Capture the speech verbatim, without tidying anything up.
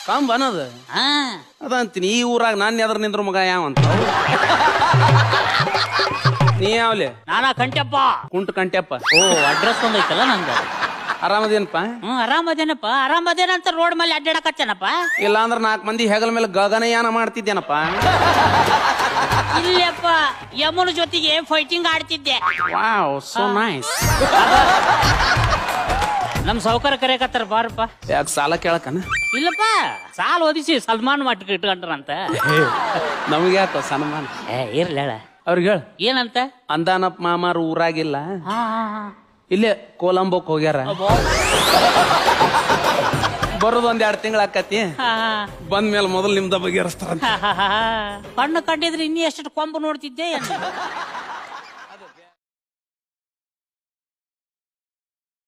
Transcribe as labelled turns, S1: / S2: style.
S1: ಕಂಬ ಅನ್ನೋದು
S2: ಹಾ
S1: ಅದಂತೀನಿ ಈ ಊರಾಗ ನಾನು ಎದ್ರ ನಿಂದ್ರ ಮಗ ಯಾವ ಅಂತ ನೀ ಯಾವ್ಲೆ
S2: ನಾನಾ ಕಂಟೆಪ್ಪ
S1: ಕುಂಟ ಕಂಟ್ಯಪ್ಪ
S2: ಓ ಅಡ್ರೆಸ್ ಒಂದೈತಲ್ಲ ನಂದ
S1: ಆರಾಮದೇನಪ್ಪ
S2: ಹ್ಮ್ ಆರಾಮದೇನಪ್ಪ ಆರಾಮದೇನಂತ ರೋಡ್ ಮೇಲೆ ಅಡ್ಡಾಡಕತ್ತೇನಪ್ಪ
S1: ಇಲ್ಲ ಅಂದ್ರ ನಾಲ್ಕು ಮಂದಿ ಹೆಗಲ ಮೇಲೆ ಗಗನಯಾನ ಮಾಡ್ತಿದ್ದೇನಪ್ಪ
S2: ಇಲ್ಲಪ್ಪ ಯಮುನ ಜೊತೆಗೆ ಫೈಟಿಂಗ್ ಆಡ್ತಿದ್ದೆ
S1: ವಾವ್ ಸೋ ನೈಸ್
S2: ನಮ್ ಸೌಕರ್ಯ ಕರೆಯಕತ್ತಾರ ಬಾರಪ್ಪ
S1: ಯಾಕೆ ಸಾಲ ಕೇಳಕನ
S2: ಇಲ್ಲಪ್ಪ ಸಾಲ ಓದಿಸಿ ಸಲ್ಮಾನ್ ಮಟ್ಟ ಇಟ್ಕೊಂಡ್ರಂತ
S1: ನಮಗೆ ಯಾಕ ಸನ್ಮಾನ
S2: ಏ ಇರ್ಲಿ ಹೇಳ
S1: ಅವ್ರಿಗೆ ಹೇಳ
S2: ಏನಂತ
S1: ಅಂದಾನಪ್ಪ ಮಾಮಾರು ಊರಾಗಿಲ್ಲ
S2: ಹಾ
S1: ಇಲ್ಲೇ ಕೊಲಂಬೋಕ್ ಹೋಗ್ಯಾರ ಬರೋದು ಒಂದ್ ಎರಡ್ ತಿಂಗಳ ಆಕತಿ ಬಂದ ಮೇಲೆ ಮೊದಲು ನಿಮ್ದ ಬಗೆಹರಿಸ್ತಾರ
S2: ಕಣ್ಣು ಕಂಡಿದ್ರೆ ಇನ್ನೂ ಎಷ್ಟು ಕೊಂಬು ನೋಡ್ತಿದ್ದೆ